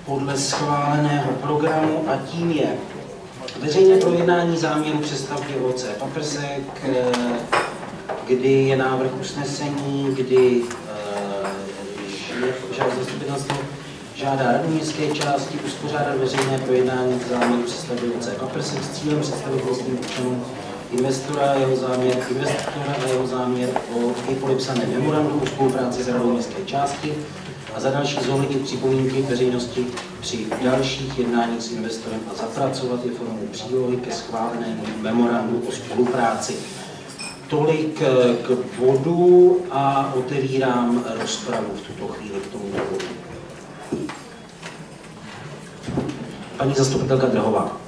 podle schváleného programu a tím je veřejné projednání záměru přestavby OC Paprsek, kdy je návrh usnesení, kdy zastupitelstvo žádá radu městské části uspořádat veřejné projednání záměru přestavby OC Paprsek s cílem představit vlastním občanům investora a jeho záměr o podepsané memorandum o spolupráci s radou městské části a za další zohlednit připomínky veřejnosti při dalších jednáních s investorem a zapracovat je formou přílohy ke schválenému memorandu o spolupráci. Tolik k bodu a otevírám rozpravu v tuto chvíli k tomuto bodu. Paní zastupitelka Drhová.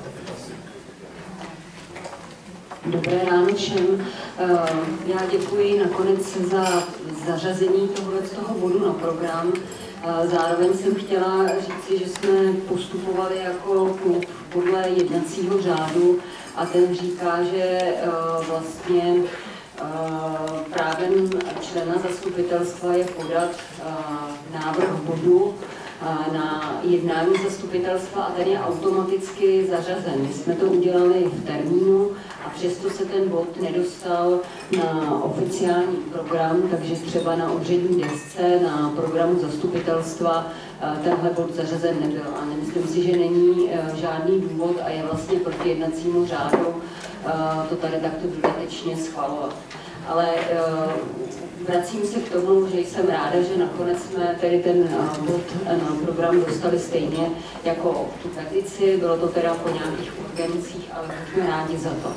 Dobré ráno všem. Já děkuji nakonec za zařazení toho bodu na program. Zároveň jsem chtěla říci, že jsme postupovali jako klub podle jednacího řádu a ten říká, že vlastně právem člena zastupitelstva je podat návrh bodu na jednání zastupitelstva a ten je automaticky zařazen. My jsme to udělali v termínu a přesto se ten bod nedostal na oficiální program, takže třeba na úřední desce, na programu zastupitelstva tenhle bod zařazen nebyl. A nemyslím si, že není žádný důvod a je vlastně proti jednacímu řádu to tady takto dodatečně schvalovat. Ale vracím se k tomu, že jsem ráda, že nakonec jsme tedy ten bod na program dostali stejně jako tu petici. Bylo to teda po nějakých urgencích, ale jsme rádi za to.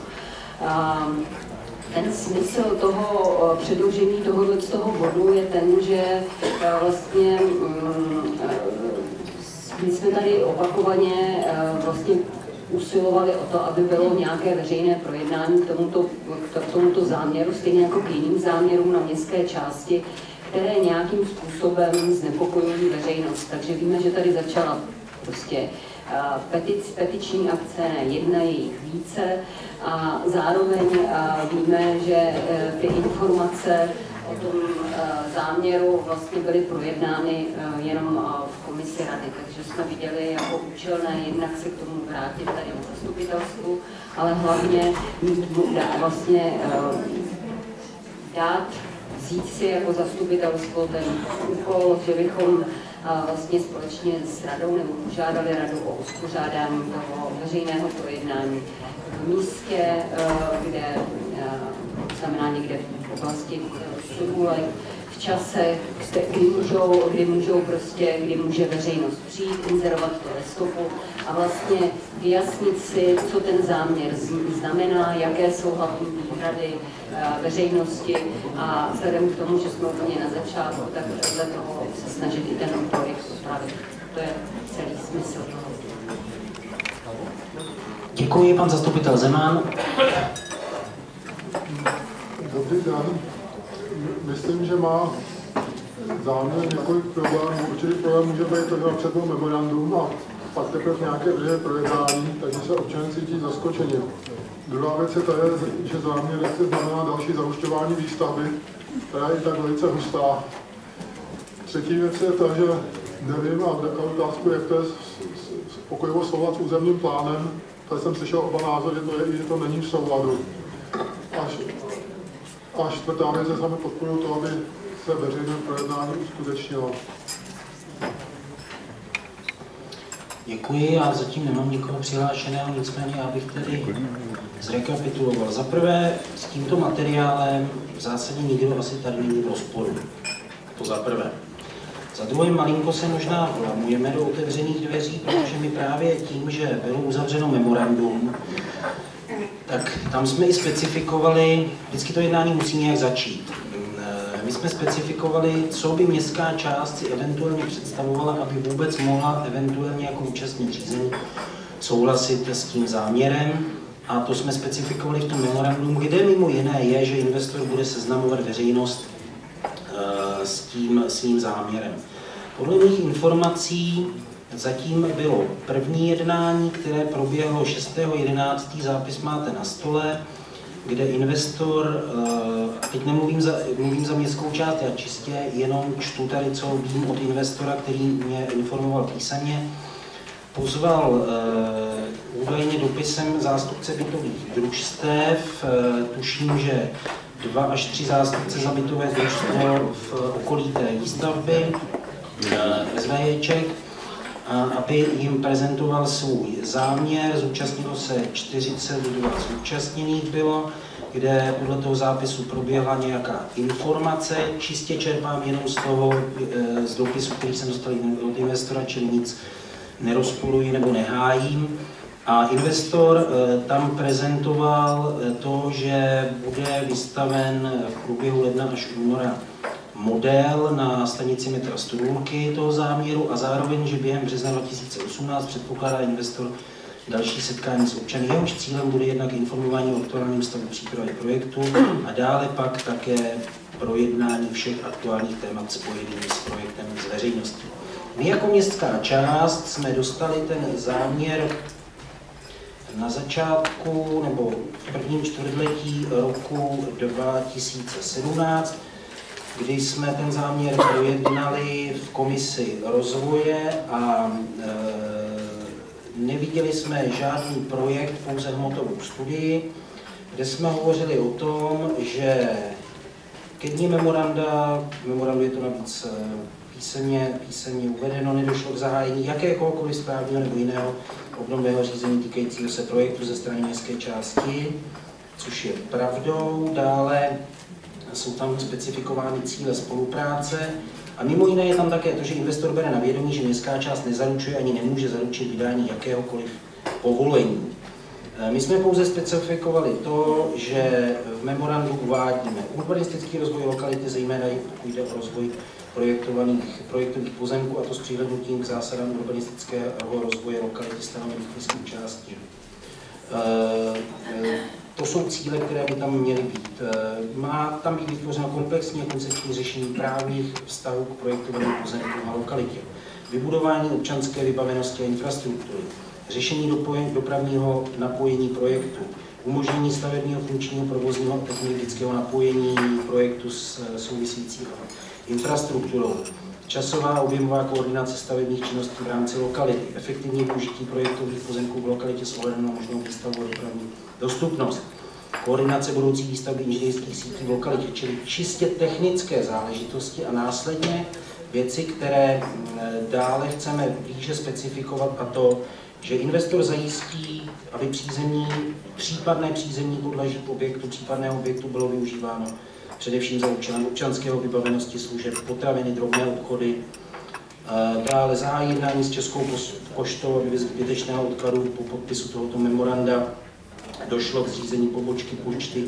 Ten smysl toho předložení toho bodu je ten, že vlastně my jsme tady opakovaně vlastně usilovali o to, aby bylo nějaké veřejné projednání k tomuto záměru, stejně jako k jiným záměrům na městské části, které nějakým způsobem znepokojují veřejnost. Takže víme, že tady začala prostě petiční akce, ne jedna, je jich více a zároveň víme, že ty informace o tom záměru vlastně byly projednány jenom v komisi rady, takže jsme viděli jako účelné jednak se k tomu vrátit tady na zastupitelstvu, ale hlavně vlastně vzít si jako zastupitelstvo ten úkol, že bychom vlastně společně s radou nebo požádali radu o uspořádání toho veřejného projednání v místě, kde znamená někde v oblasti Sudulek, v čase, kdy může veřejnost přijít, inzerovat to ve stopu a vlastně vyjasnit si, co ten záměr znamená, jaké jsou hlavní výhrady veřejnosti a vzhledem k tomu, že jsme úplně na začátku, tak vedle toho se snažit i ten projekt upravit. To je celý smysl toho. Děkuji, pan zastupitel Zeman. Dobrý den. Myslím, že má záměr několik problémů. Určitě problém může být to, že napřed byl memorandum a pak teprve nějaké veřejné projednání, takže se občané cítí zaskočeni. Druhá věc je to, že záměr znamená další zahušťování výstavby, která je i tak velice hustá. Třetí věc je to, že nevím a otázku, jak to je spokojivo soulad s územním plánem. Tady jsem slyšel oba názory, že to není v souladu. A čtvrtá věc je, sami podporuji to, aby se veřejné projednání uskutečnilo. Děkuji, já zatím nemám nikoho přihlášeného, nicméně já bych tedy zrekapituloval. Za prvé, s tímto materiálem v zásadě nikdo asi tady není v rozporu. To za prvé. Za druhé, malinko se možná vlamujeme do otevřených dveří, protože my právě tím, že bylo uzavřeno memorandum, tak tam jsme i specifikovali, vždycky to jednání musí nějak začít. My jsme specifikovali, co by městská část si eventuálně představovala, aby vůbec mohla eventuálně jako účastník řízení souhlasit s tím záměrem. A to jsme specifikovali v tom memorandum, kde mimo jiné je, že investor bude seznamovat veřejnost s tím svým záměrem. Podle mých informací zatím bylo první jednání, které proběhlo 6.11. zápis máte na stole, kde investor, teď mluvím za městskou část, já čistě jenom čtu tady, co vím od investora, který mě informoval písemně, pozval údajně dopisem zástupce bytových družstev. Tuším, že 2 až 3 zástupce za bytové družstvo v okolí té výstavby SVJček, aby jim prezentoval svůj záměr. Zúčastnilo se 42 zúčastněných bylo, kde podle toho zápisu proběhla nějaká informace. Čistě čerpám jenom z dopisu, který jsem dostal od investora, čili nic nerozporuji nebo nehájím. A investor tam prezentoval to, že bude vystaven v průběhu ledna až února model na stanici metra Studulky toho záměru a zároveň, že během března 2018 předpokládá investor další setkání s občany. Jehož cílem bude jednak informování o aktuálním stavu přípravy projektu a dále pak také projednání všech aktuálních témat spojených s projektem s veřejností. My jako městská část jsme dostali ten záměr na začátku nebo v prvním čtvrtletí roku 2017, kdy jsme ten záměr projednali v komisi rozvoje a neviděli jsme žádný projekt, pouze hmotovou studii, kde jsme hovořili o tom, že ke dní memorandu je to navíc písemně uvedeno, nedošlo k zahájení jakéhokoliv správního nebo jiného obdobného řízení týkajícího se projektu ze strany městské části, což je pravdou. Dále jsou tam specifikovány cíle spolupráce a mimo jiné je tam také to, že investor bere na vědomí, že městská část nezaručuje ani nemůže zaručit vydání jakéhokoliv povolení. My jsme pouze specifikovali to, že v memorandu uvádíme urbanistický rozvoj lokality, zejména pokud jde o rozvoj projektových pozemků, a to s přihlédnutím k zásadám urbanistického rozvoje lokality stanovených městskou částí. To jsou cíle, které by tam měly být. Má tam být vytvořeno komplexní a koncepční řešení právních vztahů k projektovaným pozemkům a lokalitě. Vybudování občanské vybavenosti a infrastruktury, řešení dopravního napojení projektu, umožnění stavebního, funkčního, provozního a technologického napojení projektu s související infrastrukturou, časová a objemová koordinace stavebních činností v rámci lokality, efektivní využití projektových pozemků v lokalitě s ohledem na možnou výstavbu a dopravní dostupnost, koordinace budoucí výstavby inženýrských sítí v lokalitě, čili čistě technické záležitosti a následně věci, které dále chceme blíže specifikovat, a to, že investor zajistí, aby případné přízemní podlaží případného objektu bylo využíváno především za účelem občanského vybavenosti služeb, potraviny, drobné obchody. Dále zahájí jednání s Českou poštou, aby bez zbytečného odkladu po podpisu tohoto memoranda došlo k zřízení pobočky pošty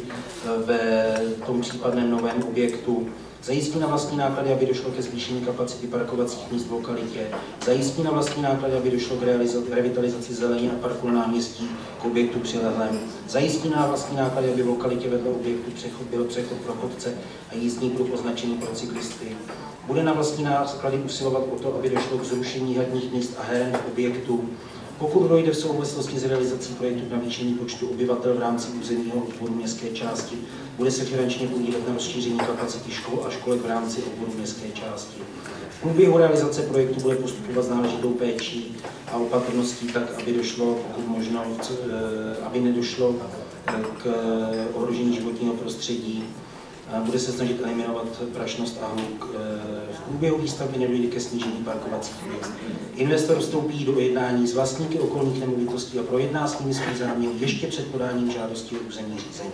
ve tom případném novém objektu. Zajistí na vlastní náklady, aby došlo ke zvýšení kapacity parkovacích míst v lokalitě. Zajistí na vlastní náklady, aby došlo k revitalizaci zelení a parku na náměstí k objektu přilehlém. Zajistí na vlastní náklady, aby v lokalitě vedle objektu byl přechod pro chodce a jízdní pruh označený pro cyklisty. Bude na vlastní náklady usilovat o to, aby došlo k zrušení hadních míst a heren v objektu. Pokud dojde v souvislosti s realizací projektu k navýšení počtu obyvatel v rámci územního obvodu městské části, bude se finančně podílet na rozšíření kapacity škol a školek v rámci obvodu městské části. V průběhu realizace projektu bude postupovat s náležitou péčí a opatrností tak, aby došlo, pokud možno, aby nedošlo k ohrožení životního prostředí. Bude se snažit eliminovat prašnost a hluk. V průběhu výstavby nedojde ke snížení parkovacích míst. Investor vstoupí do jednání s vlastníky okolních nemovitostí a projedná s nimi svůj záměr ještě před podáním žádosti o územní řízení.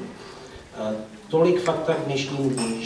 Tolik fakta k dnešnímu dní.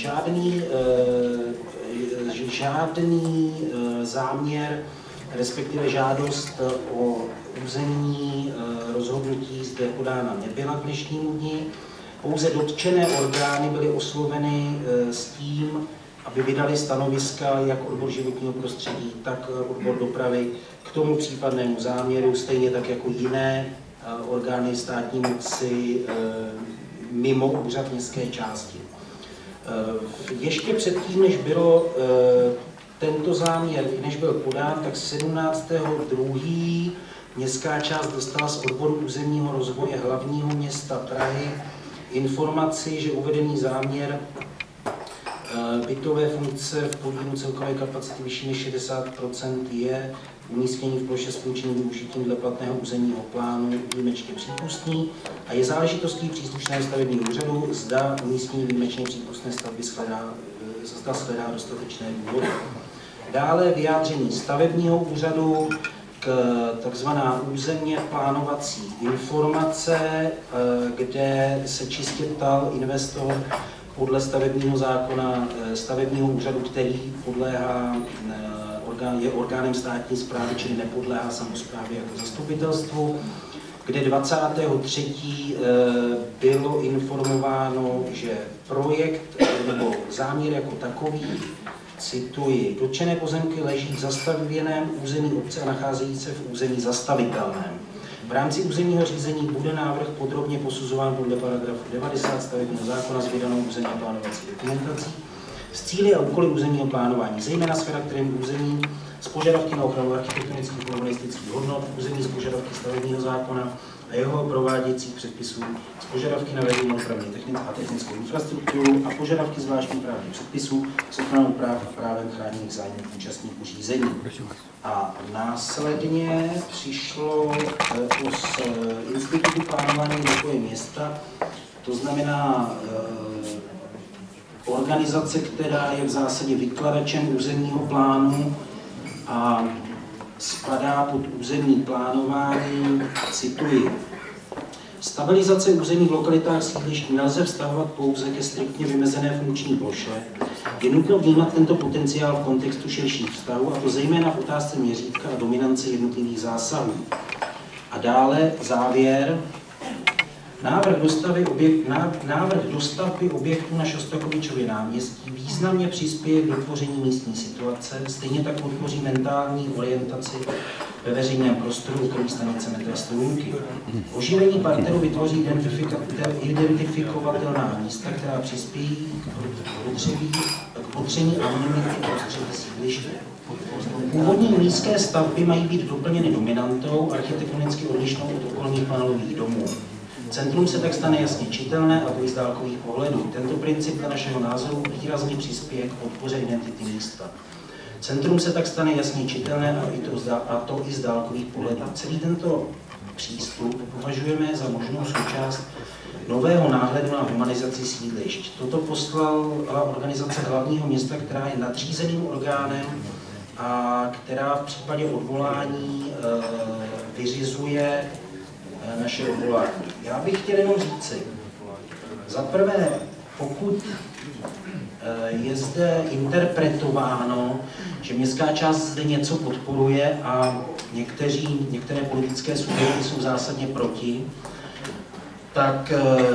Žádný záměr, respektive žádost o územní rozhodnutí zde podána nebyla k dnešnímu dni. Pouze dotčené orgány byly osloveny s tím, aby vydali stanoviska jak odbor životního prostředí, tak odbor dopravy k tomu případnému záměru, stejně tak jako jiné orgány státní moci mimo úřad městské části. Ještě předtím, než bylo tento záměr, než byl podán, tak 17.2. městská část dostala z odboru územního rozvoje hlavního města Prahy informaci, že uvedený záměr bytové funkce v podílu celkové kapacity vyšší než 60% je umístění v ploše s funkčním využitím dle platného územního plánu výjimečně přípustný a je záležitostí příslušného stavebního úřadu, zda umístění výjimečně přípustné stavby shledá dostatečné důvody. Dále vyjádření stavebního úřadu k takzvaná územně plánovací informace, kde se čistě ptal investor podle stavebního zákona stavebního úřadu, který podléhá, je orgánem státní správy, čili nepodléhá samosprávě jako zastupitelstvu, kde 23. bylo informováno, že projekt nebo záměr jako takový, cituji, dotčené pozemky leží v zastavěném území obce a nacházejí se v území zastavitelném. V rámci územního řízení bude návrh podrobně posuzován podle paragrafu 90 stavebního zákona s vydanou územně plánovací dokumentací s cíli a úkoly územního plánování, zejména s charakterem území, s požadavky na ochranu architektonických a urbanistických hodnot, území s požadavky stavebního zákona a jeho prováděcích předpisů, s požadavky na veřejnou dopravní a technickou infrastrukturu a požadavky zvláštních právních předpisů s ochranou práv a právem chráněných zájmů účastníků řízení. A následně přišlo z Institutu plánování rozvoje města, to znamená organizace, která je v zásadě vykladačem územního plánu a spadá pod územní plánování, cituji. Stabilizace území v lokalitách sídlišť nelze vztahovat pouze ke striktně vymezené funkční ploše. Je nutno vnímat tento potenciál v kontextu širších vztahů, a to zejména v otázce měřítka a dominance jednotlivých zásahů. A dále závěr. Návrh dostavby objektu na Šostakovičově náměstí významně přispěje k dotvoření místní situace, stejně tak podpoří mentální orientaci ve veřejném prostoru okolí stanice metra Strůmky. Oživení parteru vytvoří identifikovatelná místa, která přispějí k potření anonymity prostředí sídliště. Původní nízké stavby mají být doplněny dominantou, architektonicky odlišnou od okolních panelových domů. Centrum se tak stane jasně čitelné, a to i z dálkových pohledů. Tento princip na našeho názoru výrazně přispěje k podpoře identity místa. Centrum se tak stane jasně čitelné, a to i z dálkových pohledů. Celý tento přístup považujeme za možnou součást nového náhledu na humanizaci sídlišť. Toto poslala organizace hlavního města, která je nadřízeným orgánem a která v případě odvolání vyřizuje naše odvolání. Já bych chtěl jenom říci, za prvé, pokud je zde interpretováno, že městská část zde něco podporuje a některé politické subjekty jsou zásadně proti, tak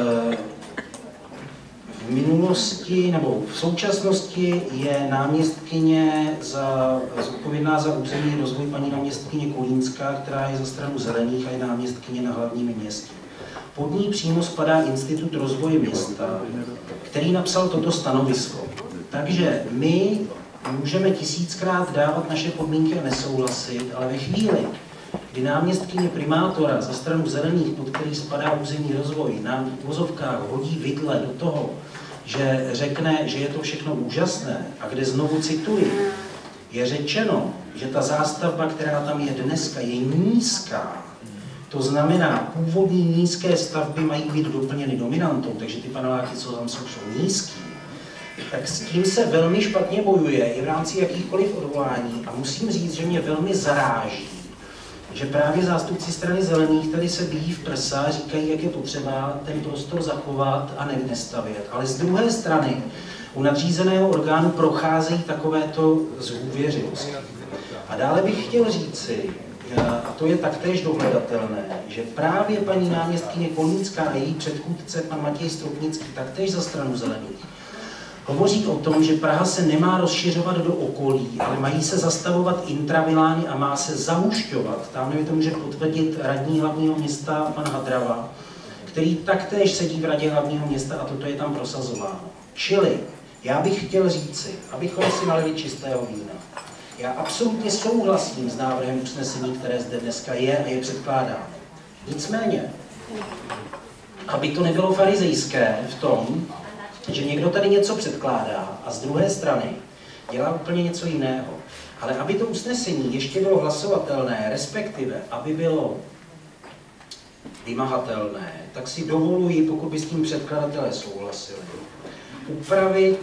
v minulosti nebo v současnosti je náměstkyně zodpovědná za územní rozvoj paní náměstkyně Kolínská, která je za stranu Zelených a je náměstkyně na hlavním městě. Pod ní přímo spadá Institut rozvoje města, který napsal toto stanovisko. Takže my můžeme 1000krát dávat naše podmínky a nesouhlasit, ale ve chvíli, kdy náměstkyně primátora za stranu Zelených, pod který spadá územní rozvoj, nám v uvozovkách hodí vidle do toho, že řekne, že je to všechno úžasné, a kde znovu cituji, je řečeno, že ta zástavba, která tam je dneska, je nízká. To znamená, původní nízké stavby mají být doplněny dominantou, takže ty paneláky, co tam jsou nízký. Tak s tím se velmi špatně bojuje i v rámci jakýchkoliv odvolání a musím říct, že mě velmi zaráží, že právě zástupci strany Zelených tady se bijí v prsa a říkají, jak je potřeba ten prostor zachovat a nestavět. Ale z druhé strany u nadřízeného orgánu procházejí takovéto zhůvěřivosti. A dále bych chtěl říci, a to je taktéž dohledatelné, že právě paní náměstkyně Kolínská a její předchůdce, pan Matěj Stropnický, taktéž za stranu Zelených, hovoří o tom, že Praha se nemá rozšiřovat do okolí, ale mají se zastavovat intravilány a má se zahušťovat. Tam to může potvrdit radní hlavního města pan Hadrava, který taktéž sedí v radě hlavního města a toto je tam prosazováno. Čili já bych chtěl říci, abychom si nalili čistého vína. Já absolutně souhlasím s návrhem usnesení, které zde dneska je a je předkládáno. Nicméně, aby to nebylo farizejské v tom, že někdo tady něco předkládá a z druhé strany dělá úplně něco jiného. Ale aby to usnesení ještě bylo hlasovatelné, respektive aby bylo vymahatelné, tak si dovoluji, pokud by s tím předkladatelé souhlasili, upravit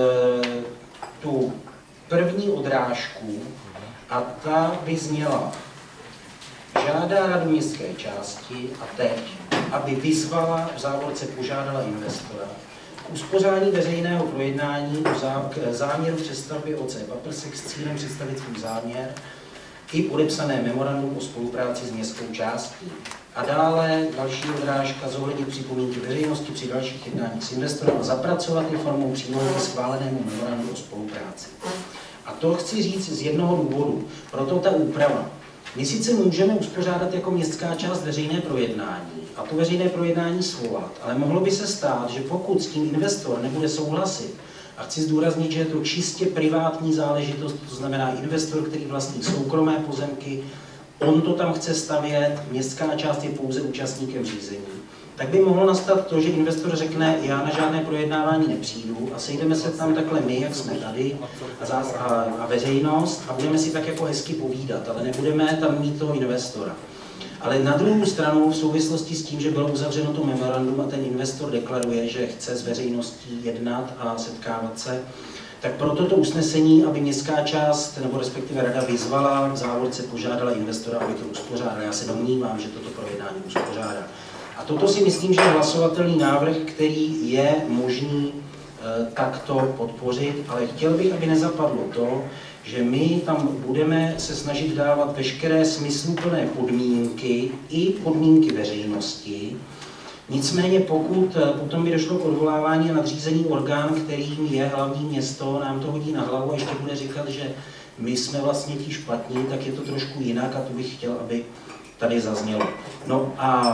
tu první odrážku a ta by zněla: žádá radu městské části a teď, aby vyzvala, v závorce požádala investora k uspořádání veřejného projednání k záměru přestavby OC Paprsek s cílem představit svůj záměr i podepsané memorandum o spolupráci s městskou částí. A dále další odrážka: zohlednit připomínky veřejnosti při dalších jednáních s investorem a zapracovat i formou přílohy k schválenému memorandu o spolupráci. A to chci říct z jednoho důvodu, proto ta úprava. My sice můžeme uspořádat jako městská část veřejné projednání a to veřejné projednání svolat, ale mohlo by se stát, že pokud s tím investor nebude souhlasit, a chci zdůraznit, že je to čistě privátní záležitost, to znamená investor, který vlastní soukromé pozemky, on to tam chce stavět, městská část je pouze účastníkem řízení, tak by mohlo nastat to, že investor řekne: já na žádné projednávání nepřijdu, a sejdeme se tam takhle my, jak jsme tady, a veřejnost, a budeme si tak jako hezky povídat, ale nebudeme tam mít toho investora. Ale na druhou stranu, v souvislosti s tím, že bylo uzavřeno to memorandum a ten investor deklaruje, že chce s veřejností jednat a setkávat se, tak proto to usnesení, aby městská část, nebo respektive rada vyzvala, v závorce požádala investora, aby to uspořádal. Já se domnívám, že toto projednání uspořádá. A toto si myslím, že je hlasovatelný návrh, který je možný takto podpořit, ale chtěl bych, aby nezapadlo to, že my tam budeme se snažit dávat veškeré smysluplné podmínky i podmínky veřejnosti. Nicméně pokud potom by došlo k odvolávání a nadřízený orgán, kterým je hlavní město, nám to hodí na hlavu a ještě bude říkat, že my jsme vlastně ti špatní, tak je to trošku jinak a to bych chtěl, aby tady zaznělo. No a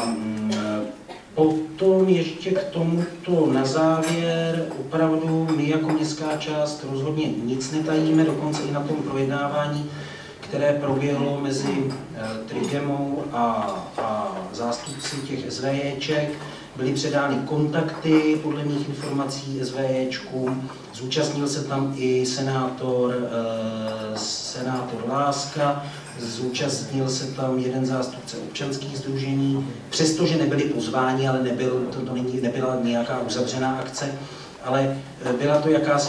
potom ještě k tomuto na závěr, opravdu my jako městská část rozhodně nic netajíme, dokonce i na tom projednávání, které proběhlo mezi Trigemou a zástupci těch SVJček, byly předány kontakty podle mých informací SVJčkům, zúčastnil se tam i senátor Láska, zúčastnil se tam jeden zástupce občanských sdružení, přestože nebyli pozváni, ale nebyla nějaká uzavřená akce, ale byla to jakási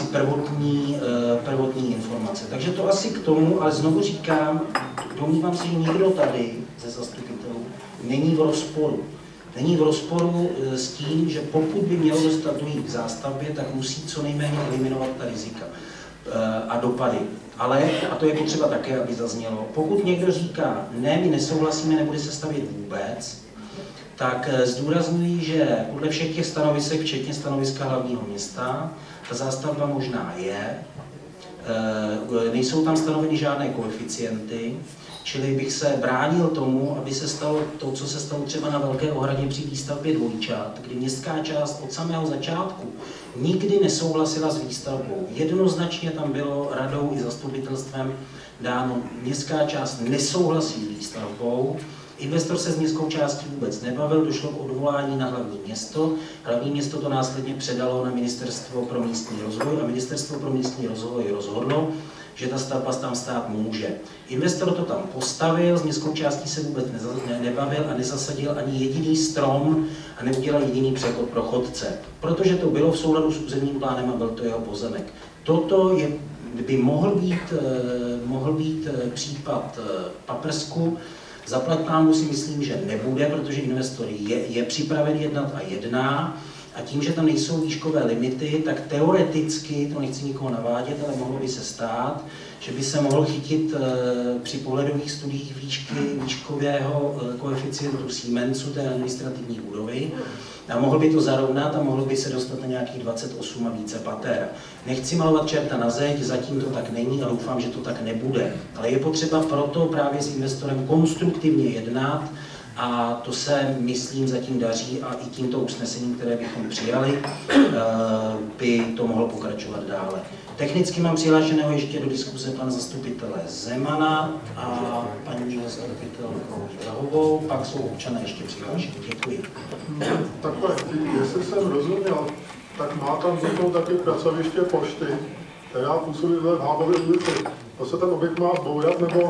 prvotní informace. Takže to asi k tomu, ale znovu říkám, domnívám se, že nikdo tady ze zastupitelů není v rozporu. Není v rozporu s tím, že pokud by mělo dojít k zástavbě, tak musí co nejméně eliminovat ta rizika a dopady. Ale, a to je potřeba také, aby zaznělo, pokud někdo říká: ne, my nesouhlasíme, nebude se stavět vůbec, tak zdůrazňuji, že podle všech těch stanovisek, včetně stanoviska hlavního města, ta zástavba možná je, nejsou tam stanoveny žádné koeficienty, čili bych se bránil tomu, aby se stalo to, co se stalo třeba na Velké Ohradě při výstavbě dvojčat, kdy městská část od samého začátku nikdy nesouhlasila s výstavbou. Jednoznačně tam bylo radou i zastupitelstvem dáno: městská část nesouhlasí s výstavbou. Investor se s městskou částí vůbec nebavil, došlo k odvolání na hlavní město. Hlavní město to následně předalo na Ministerstvo pro místní rozvoj a Ministerstvo pro místní rozvoj rozhodlo, že ta stavba tam stát může. Investor to tam postavil, s městskou částí se vůbec nebavil a nezasadil ani jediný strom a neudělal jediný přechod pro chodce, protože to bylo v souladu s územním plánem a byl to jeho pozemek. Toto by mohl být případ Paprsku. Zaplať pánu si myslím, že nebude, protože investor je připraven jednat a jedná. A tím, že tam nejsou výškové limity, tak teoreticky, to nechci nikoho navádět, ale mohlo by se stát, že by se mohl chytit při pohledových studiích výškového koeficientu Siemensu, té administrativní budovy, a mohl by to zarovnat a mohl by se dostat na nějakých 28 a více pater. Nechci malovat čerta na zeď, zatím to tak není a doufám, že to tak nebude. Ale je potřeba proto právě s investorem konstruktivně jednat, a to se, myslím, zatím daří a i tímto usnesením, které bychom přijali, by to mohlo pokračovat dále. Technicky mám přihlášeného ještě do diskuze pana zastupitele Zemana a paní zastupitelkou Drahovou, pak jsou občané ještě přihlášení. Děkuji. Takhle, jestli jsem rozuměl tak má tam vzniknout taky pracoviště pošty, která působí v Hábově ulici. To se ten objekt má zbourat, nebo?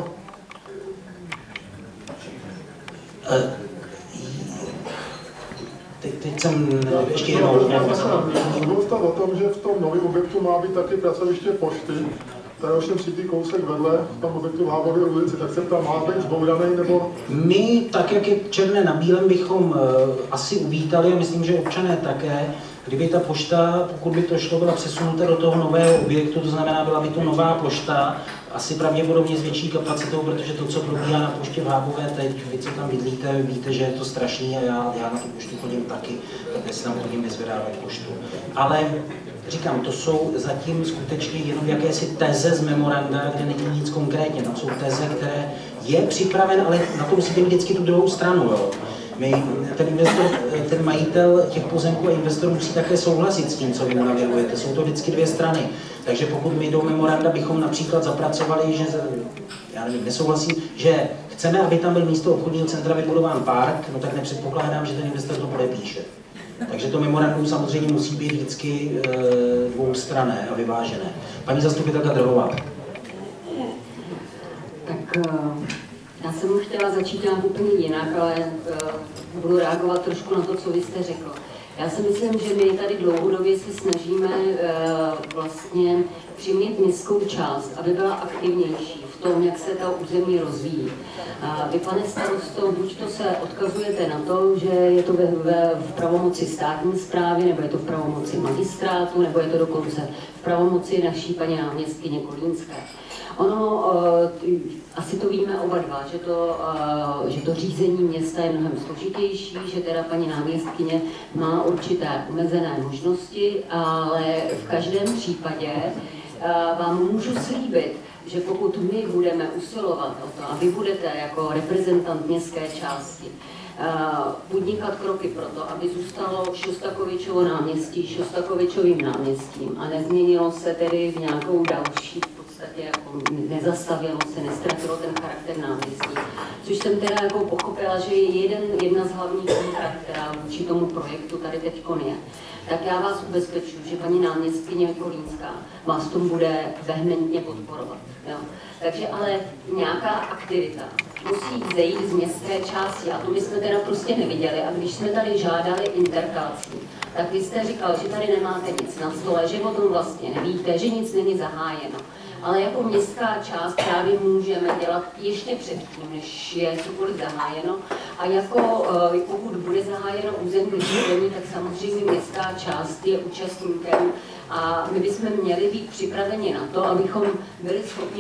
Teď jsem ještě jednou. Mluvil o tom, že v tom novém objektu má být taky pracoviště pošty, které už jsem sídlí kousek vedle, v tom objektu v Hábově ulici, tak se tam má být zbouraný, nebo? My, tak jak je černé na bílém, bychom asi uvítali, a myslím, že občané také, kdyby ta pošta, pokud by to šlo, byla přesunuta do toho nového objektu, to znamená, byla by to nová pošta, asi pravděpodobně s větší kapacitou, protože to, co probíhá na poště v Hábové teď, vy, co tam bydlíte, víte, že je to strašný a já na tu poštu chodím taky, protože si tam chodím vyzvedávat poštu. Ale říkám, to jsou zatím skutečně jenom jakési teze z memoranda, kde není nic konkrétně. Tam jsou teze, které je připraven, ale na to musíte mít vždycky tu druhou stranu. Jo. Ten majitel těch pozemků a investor musí také souhlasit s tím, co vy mu navrhujete. Jsou to vždycky dvě strany. Takže pokud my do memoranda bychom například zapracovali, že já nevím, nesouhlasím, že chceme, aby tam byl místo obchodního centra vybudován park, no tak nepředpokládám, že ten investor to podepíše. Takže to memorandum samozřejmě musí být vždycky dvoustranné a vyvážené. Paní zastupitelka Drhová. Tak já jsem chtěla začít nějak úplně jinak, ale budu reagovat trošku na to, co vy jste řekl. Já si myslím, že my tady dlouhodobě se snažíme vlastně přimět městskou část, aby byla aktivnější v tom, jak se ta území rozvíjí. Vy, pane starosto, buď to se odkazujete na to, že je to v pravomoci státní správy, nebo je to v pravomoci magistrátu, nebo je to dokonce v pravomoci naší paní náměstkyně Kolínské. Ono, asi to víme oba dva, že to řízení města je mnohem složitější, že teda paní náměstkyně má určité omezené možnosti, ale v každém případě vám můžu slíbit, že pokud my budeme usilovat o to a vy budete jako reprezentant městské části podnikat kroky pro to, aby zůstalo Šostakovičovo náměstí Šostakovičovým náměstím a nezměnilo se tedy v nějakou další, jako nezastavilo se, nestratilo ten charakter náměstí. Což jsem teda jako pochopila, že je jedna z hlavních výhrad, která vůči tomu projektu tady teďkon je. Tak já vás ubezpečuju, že paní náměstkyně Kolínská vás v tom bude vehementně podporovat. Jo? Takže ale nějaká aktivita musí zejít z městské části a to my jsme teda prostě neviděli. A když jsme tady žádali interpelací, tak vy jste říkal, že tady nemáte nic na stole, že o tom vlastně nevíte, že nic není zahájeno. Ale jako městská část právě můžeme dělat ještě předtím, než je cokoliv zahájeno. A jako pokud bude zahájeno územní řízení, tak samozřejmě městská část je účastníkem a my bychom měli být připraveni na to, abychom byli schopni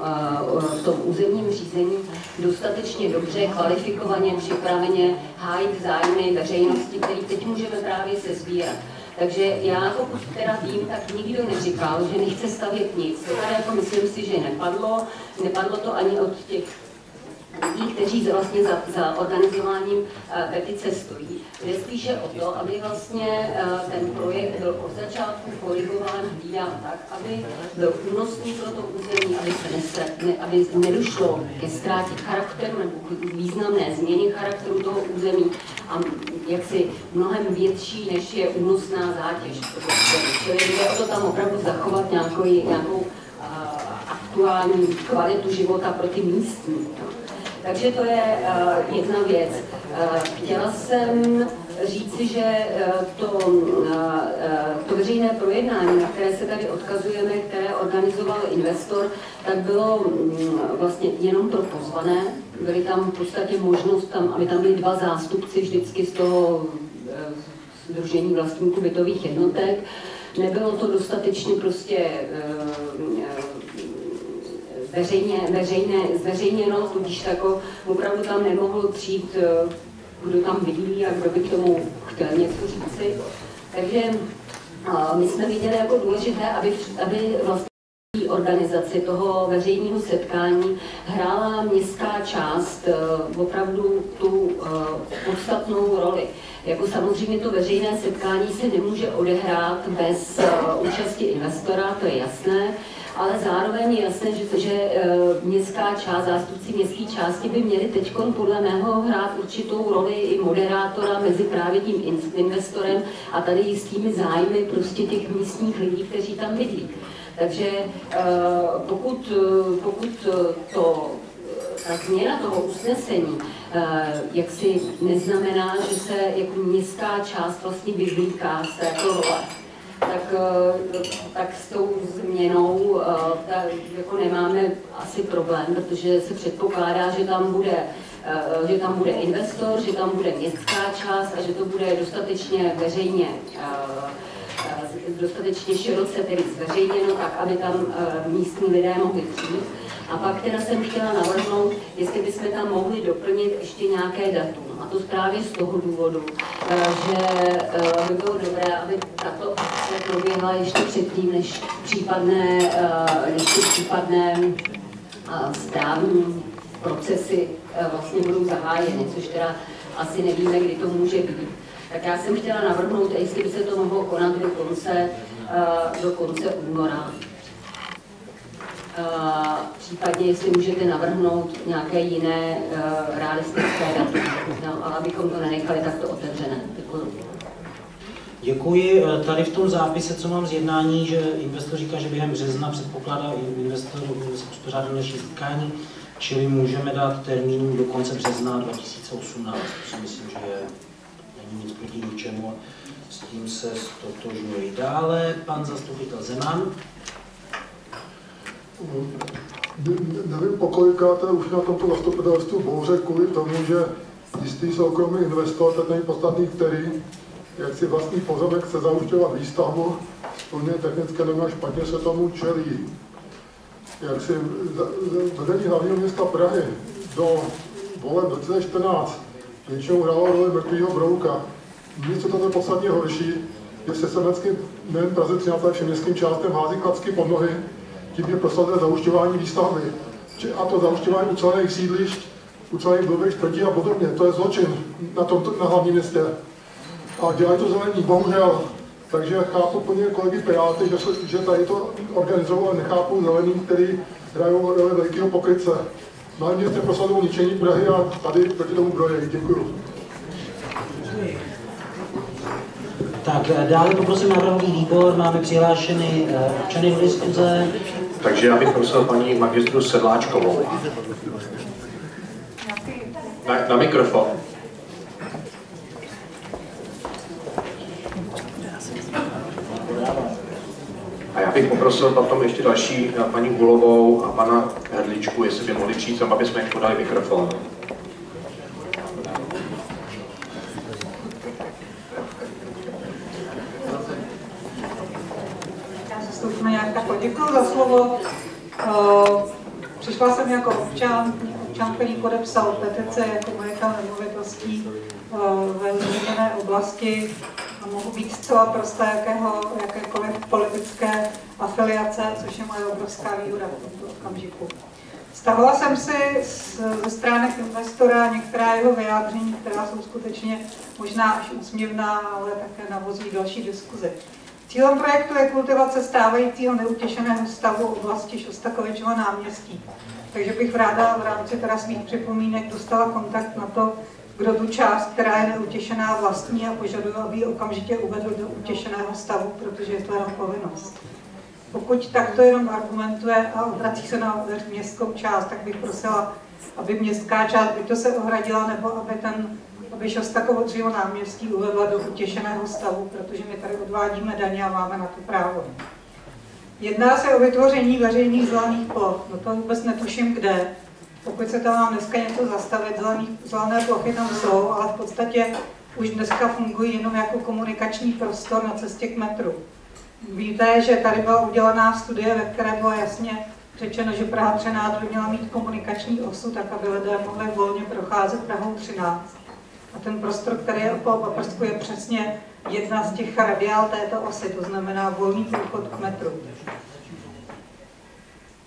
v tom územním řízení dostatečně dobře, kvalifikovaně, připraveně hájit zájmy veřejnosti, který teď můžeme právě sesbírat. Takže já, pokud teda vím, tak nikdo neříkal, že nechce stavět nic. To tady jako myslím si, že nepadlo to ani od těch lidí, kteří vlastně za organizováním petice stojí. Jde spíše o to, aby vlastně ten projekt byl od začátku korigován, hlídán tak, aby byl únosný pro to území, aby nedošlo ke ztrátě charakteru nebo k významné změně charakteru toho území a jaksi mnohem větší, než je únosná zátěž. Čili jde o to tam opravdu zachovat nějakou aktuální kvalitu života pro ty místní. Takže to je jedna věc. Chtěla jsem říci, že to veřejné projednání, na které se tady odkazujeme, které organizoval investor, tak bylo vlastně jenom pro pozvané. Byly tam v podstatě možnost, aby tam byli dva zástupci vždycky z toho Sdružení vlastníků bytových jednotek. Nebylo to dostatečně prostě zveřejněno, tudíž jako opravdu tam nemohl přijít, kdo tam bydlí a kdo by k tomu chtěl něco říci. Takže my jsme viděli jako důležité, aby vlastně organizaci toho veřejného setkání hrála městská část opravdu tu podstatnou roli. Jako samozřejmě to veřejné setkání se nemůže odehrát bez účasti investora, to je jasné, ale zároveň je jasné, že městská část, zástupci městské části by měli teď podle mého hrát určitou roli i moderátora mezi právě tím investorem a tady jistými zájmy prostě těch místních lidí, kteří tam bydlí. Takže pokud ta změna toho usnesení jaksi neznamená, že se jako městská část vlastně vyvlíká z této role, tak s tou změnou jako nemáme asi problém, protože se předpokládá, že tam bude investor, že tam bude městská část a že to bude dostatečně veřejně, dostatečně široce tedy zveřejněno, tak aby tam místní lidé mohli přijít. A pak teda jsem chtěla navrhnout, jestli bychom tam mohli doplnit ještě nějaké datum. A to právě z toho důvodu, že by bylo dobré, aby tato akce proběhla ještě předtím, než případné správní procesy vlastně budou zahájeny, což teda asi nevíme, kdy to může být. Tak já jsem chtěla navrhnout, jestli by se to mohlo konat do konce února. Případně, jestli můžete navrhnout nějaké jiné realistické datum, ale abychom to nenechali takto otevřené. Děkuji. Děkuji. Tady v tom zápise, co mám z jednání, že investor říká, že během března předpokládá investor uspořádat další setkání, čili můžeme dát termín do konce března 2018, což si myslím, že není nic proti ničemu. S tím se stotožňuji. Dále pan zastupitel Zeman. Nevím, pokolikáte už na tomto zastupitelstvu bouře kvůli tomu, že jistý soukromý investor, tak není podstatný, který jak si vlastní pozemek chce zaúčtovat výstavbu, splně technické normy a špatně se tomu čelí. Jak si vedení hlavního města Prahy do voleb 2014 většinou hrálo roli mrtvýho brouka. Nic, co to je podstatně horší, je se semeckým, nejen Praze 13, ale všem městským částem hází klacky pod nohy, tím je prosazuje zaúčtování výstavby. A to zaúčtování ucelených sídlišť, ucelených budových čtvrtí a podobně. To je zločin na hlavním městě. A dělají to zelení, bohužel. Takže chápu plně kolegy Piráty, že tady to organizovalo, ale nechápu zelení, který hrajou roli velikého pokrytce. Na hlavním městě prosazují ničení Prahy a tady proti tomu brojejí. Děkuju. Tak dále poprosím návrhový výbor, máme přihlášeny občany do diskuze. Takže já bych prosil paní magistru Sedláčkovou. Na mikrofon. A já bych poprosil potom ještě další paní Gulovou a pana Hrdličku, jestli by mohli přijít sem, aby jsme jim podali mikrofon. Děkuji za slovo. Přišla jsem jako občan, který podepsal petice jako majitel nemovitostí ve zmíněné oblasti a mohu být zcela prostá jakékoliv politické afiliace, což je moje obrovská výhoda v tomto okamžiku. Stahovala jsem si ze stránek investora některá jeho vyjádření, která jsou skutečně možná až úsměvná, ale také navozí další diskuzi. Cílem projektu je kultivace stávajícího neutěšeného stavu oblasti Šostakovičova náměstí. Takže bych ráda v rámci teda svých připomínek dostala kontakt na to, kdo tu část, která je neutěšená, vlastní a požaduji, aby ji okamžitě uvedl do utěšeného stavu, protože je to jenom povinnost. Pokud takto jenom argumentuje a obrací se na městskou část, tak bych prosila, aby městská část buď to se ohradila, nebo aby Šostakovičovo náměstí uvedla do utěšeného stavu, protože my tady odvádíme daně a máme na to právo. Jedná se o vytvoření veřejných zelených ploch. No to vůbec netuším kde. Pokud se tam mám dneska něco zastavit, zelené plochy tam jsou, ale v podstatě už dneska fungují jenom jako komunikační prostor na cestě k metru. Víte, že tady byla udělaná studie, ve které bylo jasně řečeno, že Praha 13 by měla mít komunikační osu, tak aby lidé mohli volně procházet Prahou 13. A ten prostor, který je okolo Paprsku, je přesně jedna z těch radiál této osy, to znamená volný průchod k metru.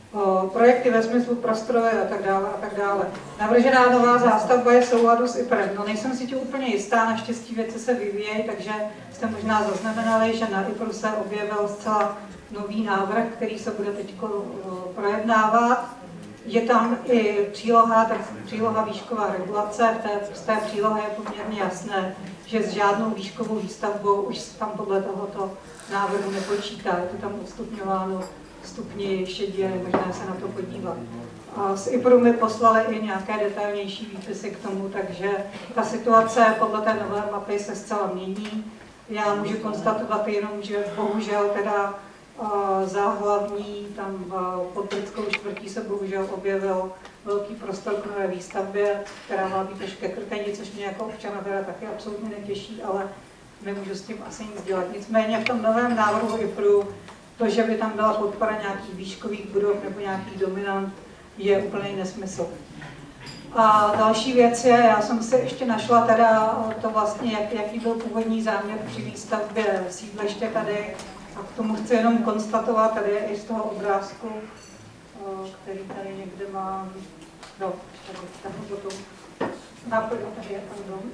projekty ve smyslu prostorové a tak dále a tak dále. Navržená nová zástavba je v souladu s IPRem. No nejsem si tím úplně jistá, naštěstí věci se vyvíjejí, takže jste možná zaznamenali, že na IPRu se objevil zcela nový návrh, který se bude teď projednávat. Je tam i příloha výšková regulace. Z té přílohy je poměrně jasné, že s žádnou výškovou výstavbou už tam podle tohoto návrhu nepočítá. Je to tam odstupňováno stupni šedě, je možné se na to podívat. A z IPRu mi poslali i nějaké detailnější výpisy k tomu, takže ta situace podle té nové mapy se zcela mění. Já můžu konstatovat jenom, že bohužel teda záhlavní, tam pod britskou čtvrtí se bohužel objevil velký prostor k nové výstavbě, která má být až ke Krteni, což mě jako občana teda taky absolutně netěší, ale nemůžu s tím asi nic dělat. Nicméně v tom novém návrhu IPRu to, že by tam byla podpora nějakých výškových budov nebo nějakých dominant, je úplný nesmysl. A další věc je, já jsem si ještě našla teda to vlastně, jaký byl původní záměr při výstavbě sídliště tady. A k tomu chci jenom konstatovat, tady je i z toho obrázku, který tady někde mám, no, tady potom, tady je ten dom.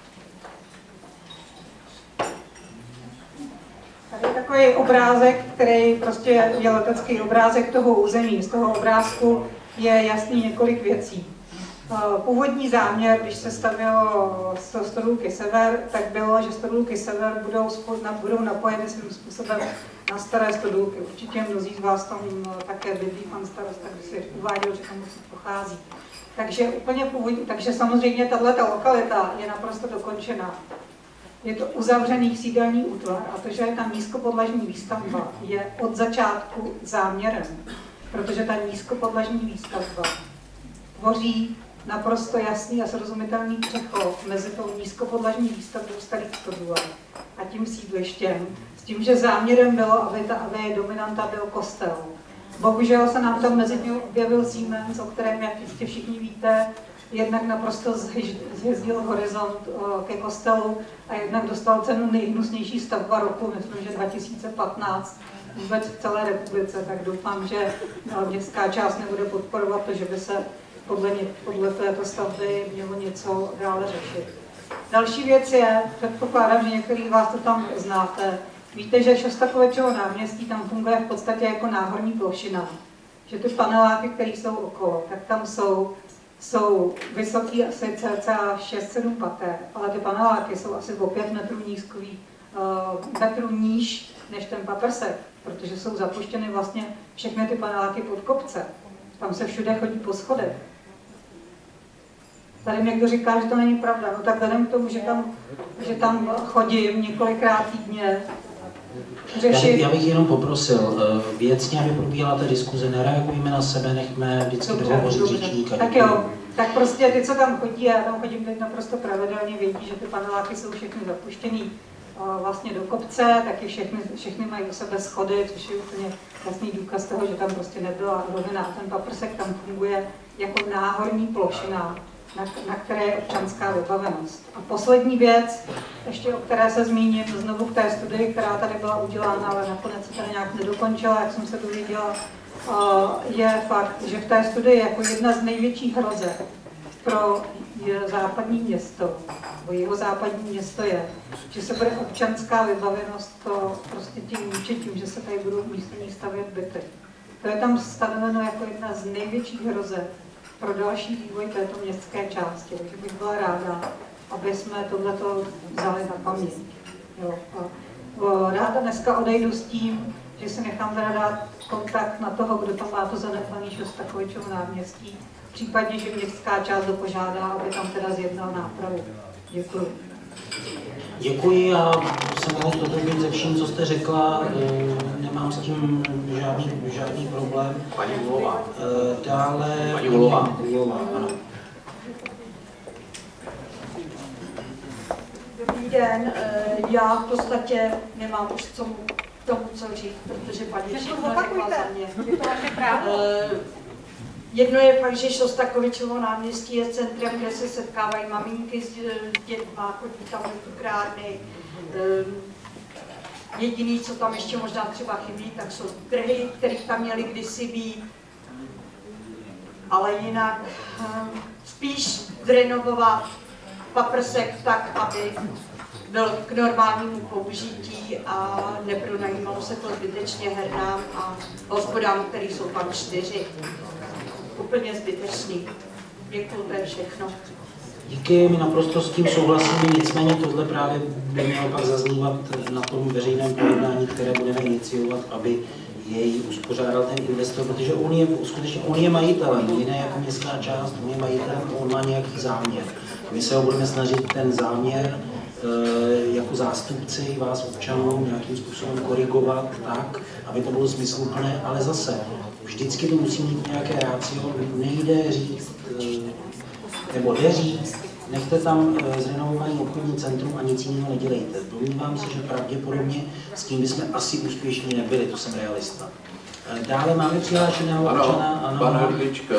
Tady je takový obrázek, který prostě je letecký obrázek toho území. Z toho obrázku je jasný několik věcí. Původní záměr, když se stavělo Stodůlky Sever, tak bylo, že Stodůlky Sever budou napojeny svým způsobem na staré Stodůlky. Určitě mnozí z vás tam také bydlí, pan starosta, když si uváděl, že tam pochází. Takže samozřejmě tato lokalita je naprosto dokončená. Je to uzavřený sídelní útvar a to, že je tam nízkopodlažní výstavba, je od začátku záměrem, protože ta nízkopodlažní výstavba tvoří naprosto jasný a srozumitelný přechod mezi tou nízkopodlažní výstavbou starých Stodůlek a tím sídlištěm, s tím, že záměrem bylo, aby dominanta byl kostel. Bohužel se nám tam mezi tím objevil Siemens, o kterém, jak jistě všichni víte, jednak naprosto zhvězdil horizont ke kostelu a jednak dostal cenu nejhnusnější stavba roku, myslím, že 2015 vůbec v celé republice, tak doufám, že městská část nebude podporovat to, že by se podle této stavby mělo něco dále řešit. Další věc je, předpokládám, že některý z vás to tam znáte, víte, že Šostakovičovo náměstí tam funguje v podstatě jako náhorní plošina, že ty paneláky, které jsou okolo, tak tam jsou vysoký asi cca 6-7 pater, ale ty paneláky jsou asi o 5 metrů níž než ten paprsek, protože jsou zapuštěny vlastně všechny ty paneláky pod kopce. Tam se všude chodí po schodech. Tady někdo říká, že to není pravda. No tak vzhledem k tomu, že tam chodím několikrát týdně řešit. Já bych jenom poprosil, věcně, aby probíhala ta diskuze, nereagujeme na sebe, nechme vždycky dohovořit řečníka. Tak jo, tak prostě ty, co tam chodí, já tam chodím teď naprosto pravidelně, vědí, že ty paneláky jsou všechny zapuštěný vlastně do kopce, taky všechny mají u sebe schody, což je úplně jasný důkaz toho, že tam prostě nebyla rovina. A ten paprsek tam funguje jako náhorní plošina, na které je občanská vybavenost. A poslední věc, ještě o které se zmíním, znovu k té studii, která tady byla udělána, ale nakonec se tady nějak nedokončila, jak jsem se dověděla, je fakt, že v té studii jako jedna z největších hrozeb pro západní město, nebo jeho západní město je, že se bude občanská vybavenost to prostě tím ničit tím, že se tady budou místo ní stavět byty. To je tam stanoveno jako jedna z největších hrozeb pro další vývoj této městské části. Takže bych byla ráda, aby jsme tohleto vzali na paměť. Ráda dneska odejdu s tím, že si nechám teda dát kontakt na toho, kdo tam má to zanedbaný Šostakovičovo náměstí, případně, že městská část ho požádá, aby tam teda zjednal nápravu. Děkuji. Děkuji a jsem mohl stotožnit se vším, co jste řekla. Nemám s tím žádný problém. Paní Hulová. Dále... Paní Hulová. Ano. Dobrý den, já v podstatě nemám už k tomu, co říct, protože paní všechno řekla za mě. Je to vaše právo. Jedno je fakt, že Šostakovičovo náměstí je centrem, kde se setkávají maminky s dětma, chodí tam do cukrárny. Jediný, co tam ještě možná třeba chybí, tak jsou trhy, které tam měly kdysi být. ale jinak spíš zrenovovat paprsek tak, aby byl k normálnímu použití a nepronajímalo se to zbytečně hernám a hospodám, který jsou tam 4. Úplně zbytečný. Děkuju, to je všechno. Díky, my naprosto s tím souhlasíme, nicméně tohle právě by mělo pak zaznívat na tom veřejném pojednání, které budeme iniciovat, aby jej uspořádal ten investor, protože on je majitelem, jiné jako městská část, on je majitelem, on má nějaký záměr. My se ho budeme snažit ten záměr jako zástupci vás občanů nějakým způsobem korigovat tak, aby to bylo smysluplné, ale zase vždycky to musí mít nějaké rácio, nejde říct, nebo jde říct, nechte tam zrenovovaný obchodní centrum a nic jiného nedělejte. Domnívám se, že pravděpodobně s tím bychom asi úspěšní nebyli, to jsem realista. Dále máme přihlášeného občana. Ano, pan Hrdlička.